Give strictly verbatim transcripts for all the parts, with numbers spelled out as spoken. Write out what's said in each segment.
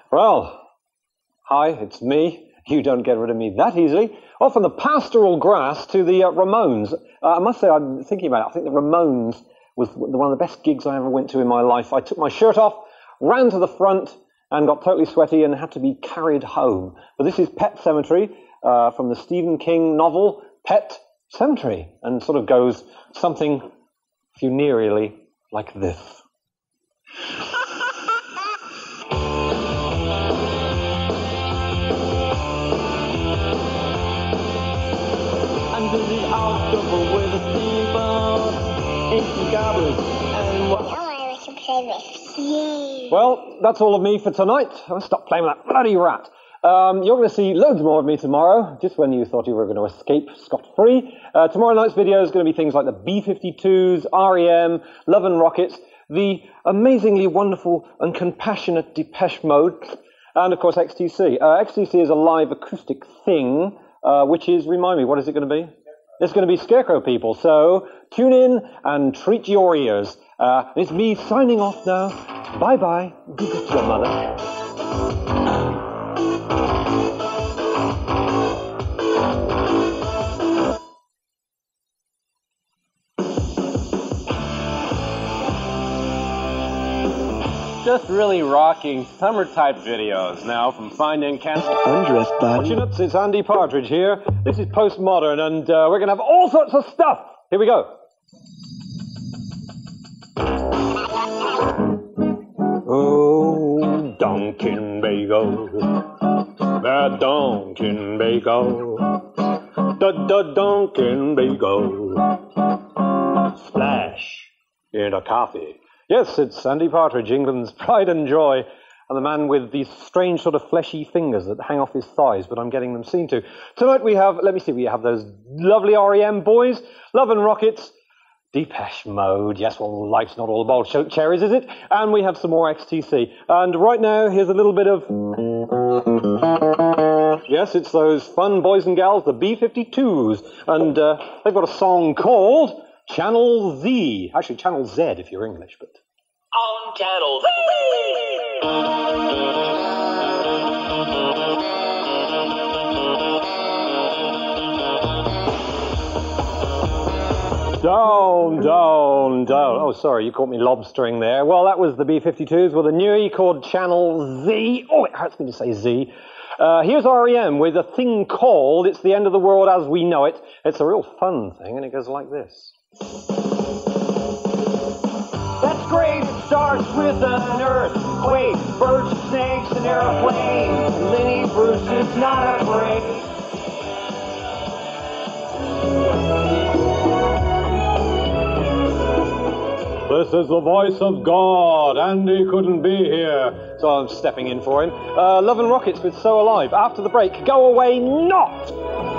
Well, hi, it's me. You don't get rid of me that easily. Well, from the Pastoral Grass to the uh, Ramones. Uh, I must say, I'm thinking about it. I think the Ramones was one of the best gigs I ever went to in my life. I took my shirt off, ran to the front, and got totally sweaty and had to be carried home. But this is Pet Sematary uh, from the Stephen King novel Pet Sematary, and sort of goes something funereally like this. Under the October with a steamboat, ancient goblins, and what? Now I can play with you. Well, that's all of me for tonight. I'll stop playing with that bloody rat. Um, you're going to see loads more of me tomorrow, just when you thought you were going to escape scot-free. Uh, tomorrow night's video is going to be things like the B fifty-twos, R E M, Love and Rockets, the amazingly wonderful and compassionate Depeche Mode, and, of course, X T C. Uh, X T C is a live acoustic thing, uh, which is, remind me, what is it going to be? It's going to be Scarecrow People, so tune in and treat your ears. Uh, it's me signing off now. Bye-bye. Good to your mother. Just really rocking summer-type videos now from Fine and Cancel. Undress body. Fortunates, it's Andy Partridge here. This is Postmodern, and uh, we're going to have all sorts of stuff. Here we go. Oh, Dunkin' Bagel, that Dunkin' Bagel, da da Dunkin' Bagel, splash in a coffee. Yes, it's Andy Partridge, England's pride and joy, and the man with these strange sort of fleshy fingers that hang off his thighs, but I'm getting them seen to. Tonight we have, let me see, we have those lovely R E M boys, Love and Rockets, Depeche Mode, yes, well, life's not all about cherries, is it? And we have some more X T C. And right now, here's a little bit of... Yes, it's those fun boys and gals, the B fifty-twos. And uh, they've got a song called Channel Z. Actually, Channel Z if you're English, but... On Channel Z. Down, down, down. Oh, sorry, you caught me lobstering there. Well, that was the B fifty-twos with a newie called Channel Z. Oh, it hurts me to say Z. Uh, here's R E M with a thing called It's the End of the World as We Know It. It's a real fun thing, and it goes like this. That's great. It starts with an earthquake, birds, snakes, an airplane. Lenny Bruce is not afraid. This is the voice of God, and he couldn't be here, so I'm stepping in for him. Uh, Love and Rockets with So Alive. After the break, go away not!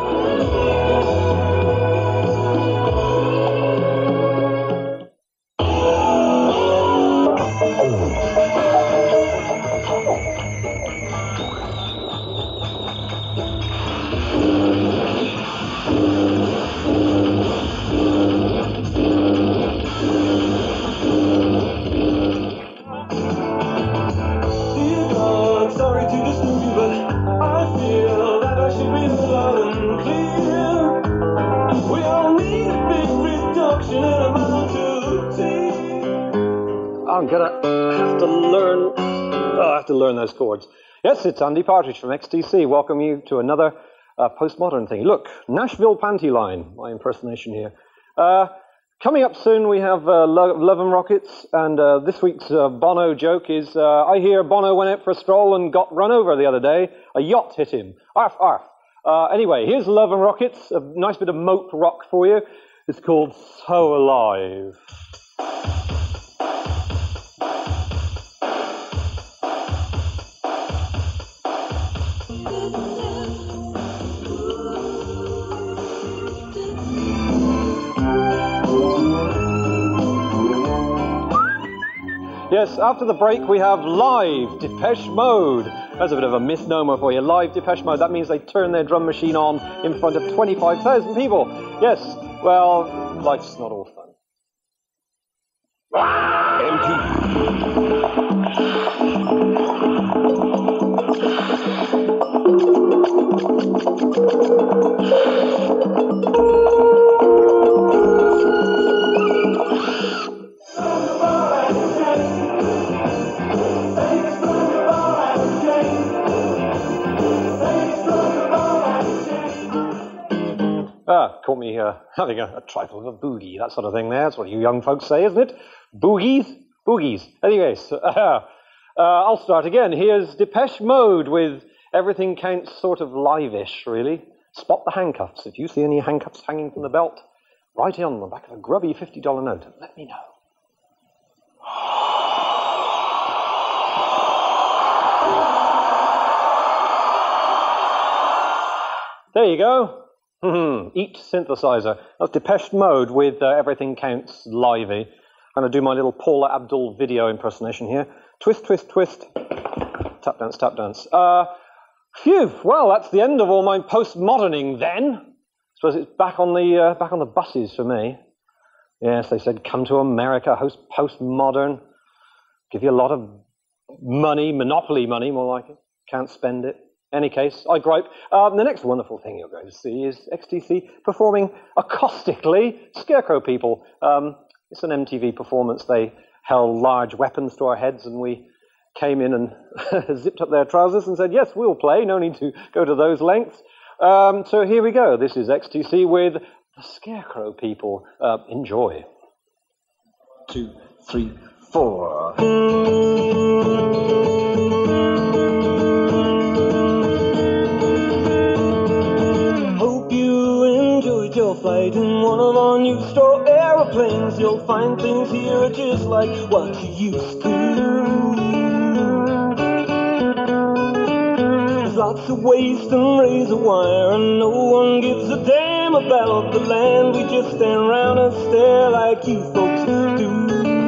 I'm gonna have to learn. Oh, I have to learn those chords. Yes, it's Andy Partridge from X T C. Welcome you to another uh, postmodern thing. Look, Nashville Panty Line. My impersonation here. Uh, coming up soon, we have uh, Lo Love and Rockets, and uh, this week's uh, Bono joke is: uh, I hear Bono went out for a stroll and got run over the other day. A yacht hit him. Arf, arf. Uh, anyway, here's Love and Rockets. A nice bit of moat rock for you. It's called So Alive. Yes, after the break we have live Depeche Mode. That's a bit of a misnomer for you. Live Depeche Mode, that means they turn their drum machine on in front of twenty-five thousand people. Yes, well, life's not all fun. M T V. caught me uh, having a, a trifle of a boogie, that sort of thing there. That's what you young folks say, isn't it? Boogies? Boogies. Anyways, uh, uh, I'll start again. Here's Depeche Mode with Everything Counts, sort of live-ish, really. Spot the handcuffs. If you see any handcuffs hanging from the belt, write it on the back of a grubby fifty dollar note and let me know. There you go. Eat synthesizer. That's Depeche Mode with uh, Everything Counts livey. I'm going to do my little Paula Abdul video impersonation here. Twist, twist, twist. Tap dance, tap dance. Uh, phew. Well, that's the end of all my postmoderning then. I suppose it's back on the uh, back on the buses for me. Yes, they said come to America, host postmodern. Give you a lot of money, monopoly money, more like it. Can't spend it. Any case, I gripe. Um, the next wonderful thing you're going to see is X T C performing acoustically Scarecrow People. Um, it's an M T V performance. They held large weapons to our heads and we came in and zipped up their trousers and said, yes, we'll play. No need to go to those lengths. Um, so here we go. This is X T C with the Scarecrow People. Uh, enjoy. Two, three, four. Flight in one of our new store aeroplanes. You'll find things here just like what you used to. There's lots of waste and razor wire, and no one gives a damn about the land. We just stand around and stare like you folks do.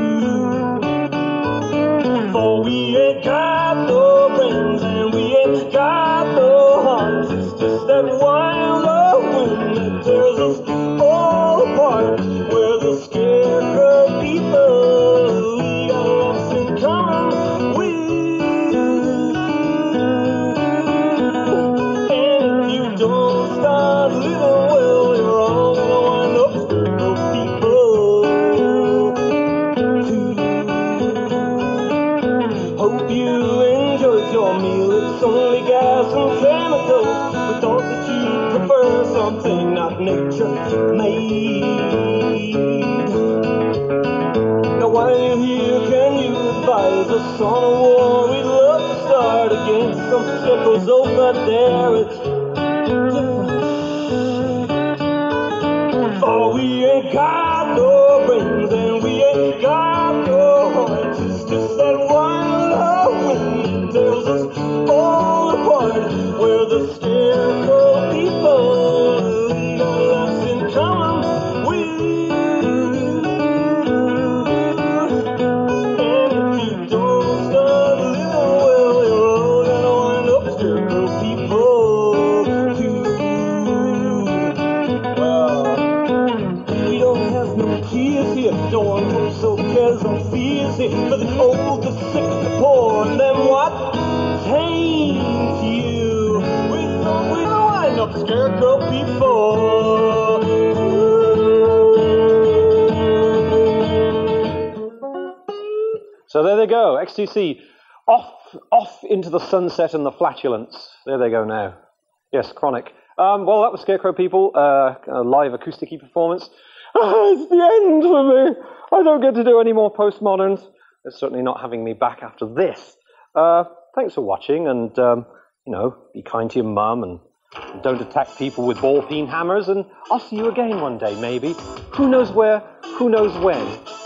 For we ain't got no brains and we ain't got no hearts. It's just that wild old wind that tears us all apart. We're the Scarecrow People. We got lots in common with. And if you don't start living well, you're all gonna wind up Scarecrow People too. Hope you enjoyed your meal. It's only gas and chemicals. We thought that you prefer something not nature made. Now while you're here, can you advise us on a war we'd love to start against? Some scarecrows over there, it's different. For we ain't got no brains and we ain't got no hearts. It's just that one love wind that tears us all apart. We're the Scarecrow People. We got lots in common with. And if you don't start living well, you're all gonna wind up Scarecrow People too. Well, we don't have no tears here. No one hopes so cares or fears here. For the old, the sick, the poor, and then what? Taint you. We thought we'd wind up Scarecrow People. So there they go, X T C, off, off into the sunset and the flatulence. There they go now. Yes, chronic. Um, well, that was Scarecrow People, uh, a live acoustic-y performance. Ah, it's the end for me. I don't get to do any more postmoderns. They're certainly not having me back after this. Uh, thanks for watching, and, um, you know, be kind to your mum, and don't attack people with ball-peen hammers, and I'll see you again one day, maybe. Who knows where, who knows when.